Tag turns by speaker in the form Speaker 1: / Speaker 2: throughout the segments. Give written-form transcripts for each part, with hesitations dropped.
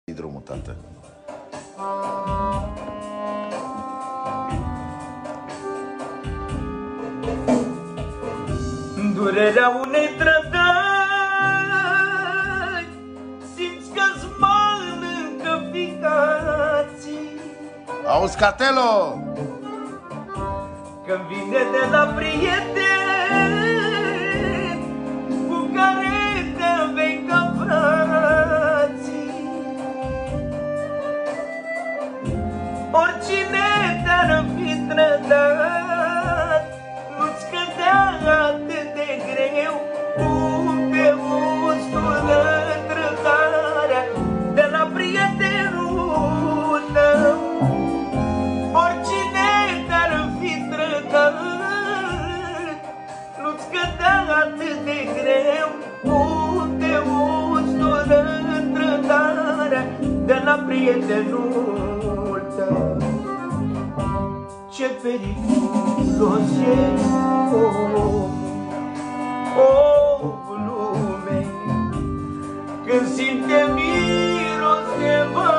Speaker 1: drumul, tată.
Speaker 2: Durerea unei trădări, simți că-ți mănâncă ficații.
Speaker 1: Auzi, Catelo!
Speaker 2: Când vine de la prieteni cu care te vei ca frații. Oricine te-ar fi trădat, nu-ți cădea atât de greu cum te ustură trădarea de la prietenul tău. Oricine te-ar fi trădat, nu-ți cădea atât de greu cum te ustură trădarea de la prietenul tău. Ce periculos e omul lumei când simte miros de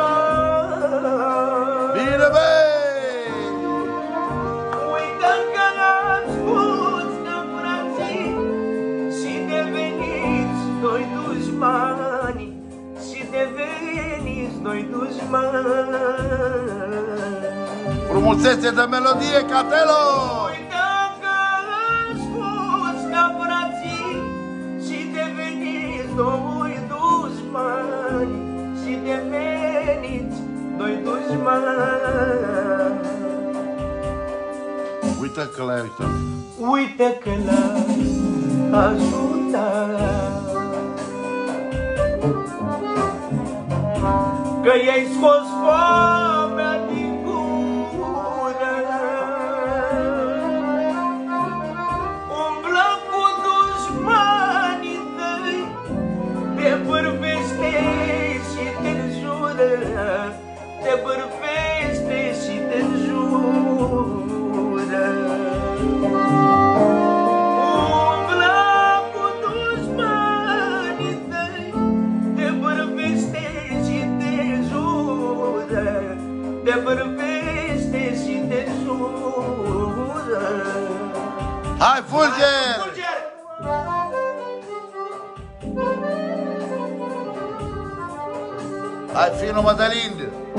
Speaker 2: bani.
Speaker 1: Bine, băi!
Speaker 2: Uită că asculți de frații și deveniți doi dușmani, și deveniți doi dușmani.
Speaker 1: Frumusețe de melodie, Catelo!
Speaker 2: Uită că asculți de frații și deveniți doi dușmani, și deveniți doi dușmani.
Speaker 1: Uită că l-ai uitat.
Speaker 2: Uită că l-ai ajutat, că i-ai scos foamea din gură. Umblă cu dușmanii tăi, te bârfește și te jură, te bârfește și te jură. Umblă cu dușmanii tăi, te bârfește și te jură, te bârfește și te jură.
Speaker 1: Hai, Fulger!
Speaker 2: Fulger!
Speaker 1: Hai, finul Mădălind!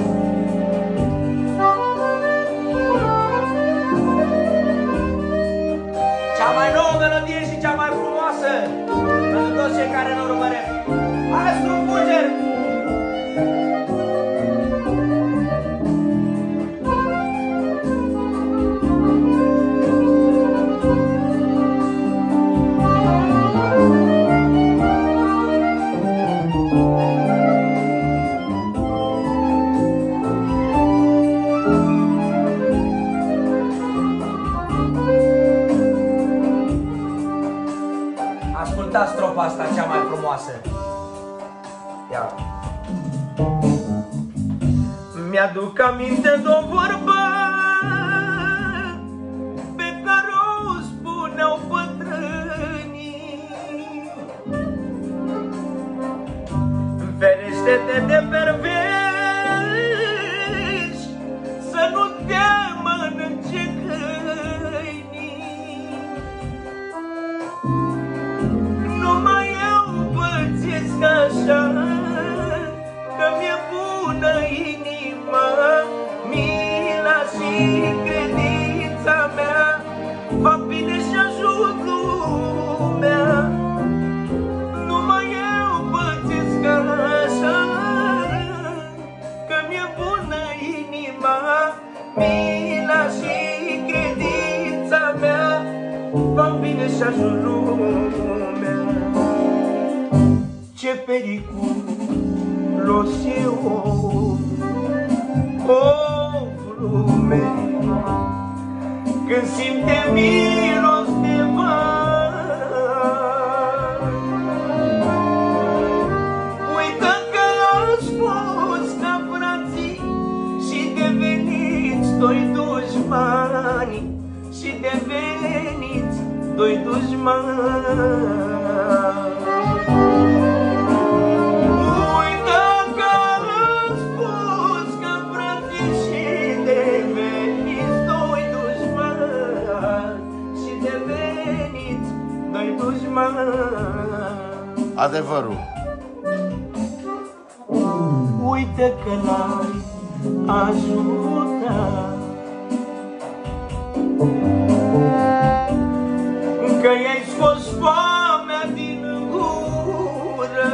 Speaker 2: Cea mai nouă melodie și cea mai frumoasă pentru toți cei care ne urmăresc. Maestru Fulger! Ascultați strofa asta, cea mai frumoasă. Ia. Mi-aduc aminte de o vorbă pe care o spuneau bătrânii: ferește-te de perveși, să nu te mănânce câinii. Numai eu pățesc așa, că mi-e bună inima, mila și credința mea, fac bine și ajut lumea. Numai eu pățesc așa, că mi-e bună inima, mila și credința mea, fac bine și ajut lumea. Ce periculos e omul lumei când simte miros de bani. Uită că ați fost ca frații și deveniți doi dușmani, și deveniți doi dușmani. Uită că
Speaker 1: adevărul.
Speaker 2: Uite că l-ai ajutat, că i-ai scos foamea din gură.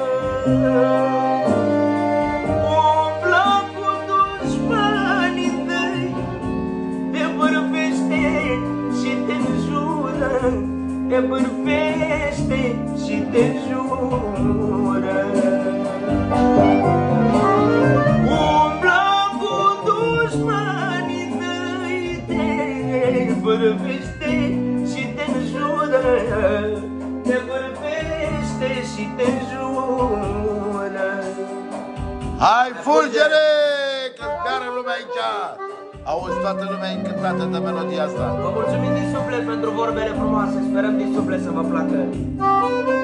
Speaker 2: Umblă cu dușmanii tăi, te bârfește și te înjură, te bârfește și te înjură. Umblă cu dușmanii tăi, te bârfește și te înjură, te bârfește și te înjură.
Speaker 1: Hai, fulgere! Că-ți beară lumea aici! Auzi, toată lumea încântată de melodia asta.
Speaker 2: Vă mulțumim din suflet pentru vorbele frumoase, sperăm din suflet să vă placă.